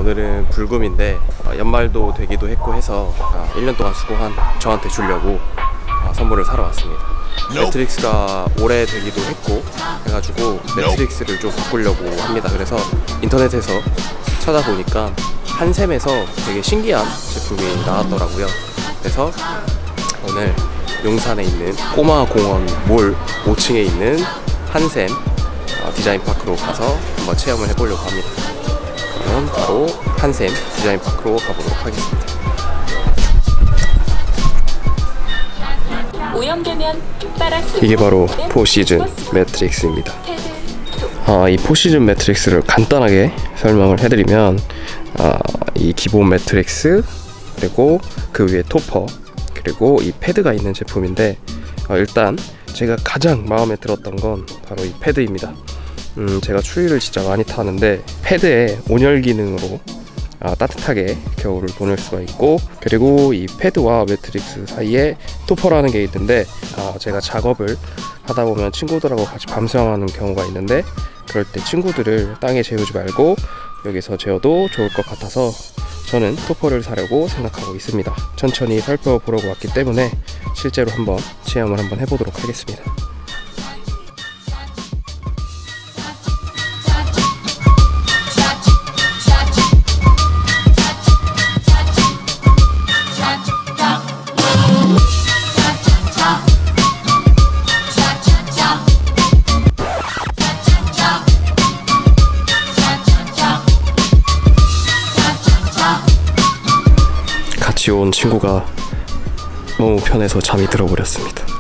오늘은 불금인데 연말도 되기도 했고 해서 1년 동안 수고한 저한테 주려고 선물을 사러 왔습니다. 매트릭스가 오래 되기도 했고 해가지고 매트릭스를 좀 바꾸려고 합니다. 그래서 인터넷에서 찾아보니까 한샘에서 되게 신기한 제품이 나왔더라고요. 그래서 오늘 용산에 있는 꼬마공원 몰 5층에 있는 한샘 디자인파크로 가서 한번 체험을 해보려고 합니다. 그럼 바로 한샘 디자인파크로 가보도록 하겠습니다. 이게 바로 포시즌 매트릭스입니다. 이 포시즌 매트릭스를 간단하게 설명을 해드리면 이 기본 매트릭스, 그리고 그 위에 토퍼, 그리고 이 패드가 있는 제품인데 일단 제가 가장 마음에 들었던 건 바로 이 패드입니다. 제가 추위를 진짜 많이 타는데 패드에 온열 기능으로 따뜻하게 겨울을 보낼 수가 있고, 그리고 이 패드와 매트릭스 사이에 토퍼라는 게 있는데 제가 작업을 하다 보면 친구들하고 같이 밤수영하는 경우가 있는데, 그럴 때 친구들을 땅에 재우지 말고 여기서 재워도 좋을 것 같아서 저는 토퍼를 사려고 생각하고 있습니다. 천천히 살펴보려고 왔기 때문에 실제로 한번 체험을 한번 해보도록 하겠습니다. 같이 온 친구가 너무 편해서 잠이 들어버렸습니다.